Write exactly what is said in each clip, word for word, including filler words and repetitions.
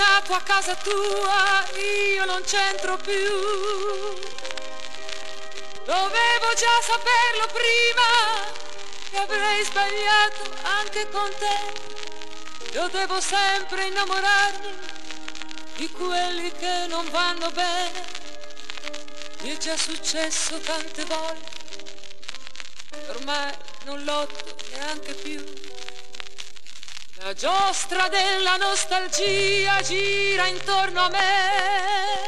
tornato a casa tua, io non c'entro più. Dovevo già saperlo prima, che avrei sbagliato anche con te. Io devo sempre innamorarmi di quelli che non vanno bene. Mi è già successo tante volte, ormai non lotto neanche più. La giostra della nostalgia gira intorno a me.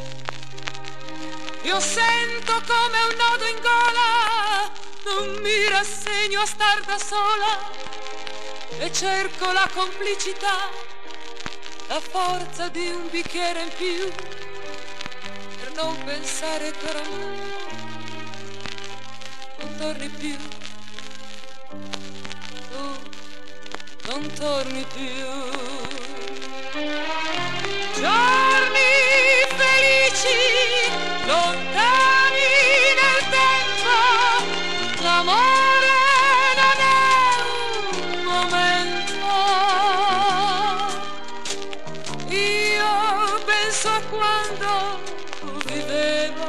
Io sento come un nodo in gola, non mi rassegno a star da sola e cerco la complicità, la forza di un bicchiere in più per non pensare che oramai non torni più. Tu non torni più. Giorni felici, lontani nel tempo, l'amore non è un momento. Io penso a quando vivevo,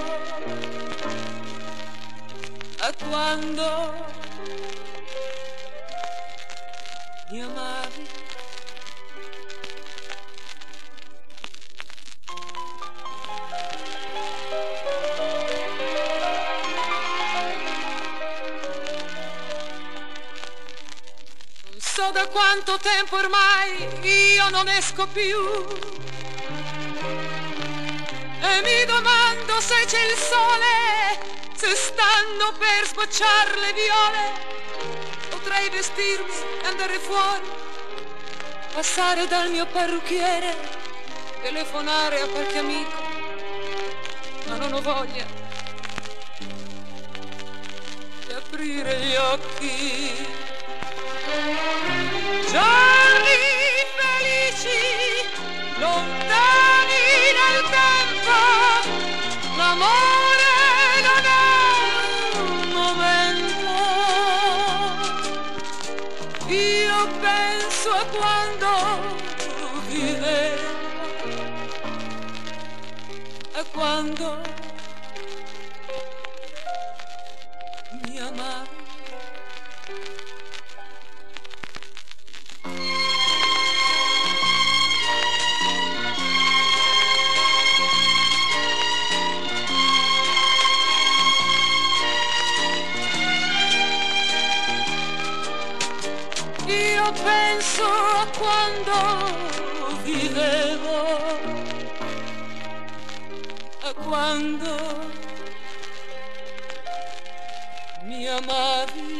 a quando mi amavi. Non so da quanto tempo ormai io non esco più e mi domando se c'è il sole, se stanno per sbocciar le viole. Potrei vestirmi e andare fuori, passare dal mio parrucchiere, telefonare a qualche amico, ma non ho voglia di aprire gli occhi. Giorni felici, lontani nel tempo, l'amore non è un momento. Io penso a quando vivevo, a quando mi amavi. Io penso a quando vivevo, a quando mi amavi.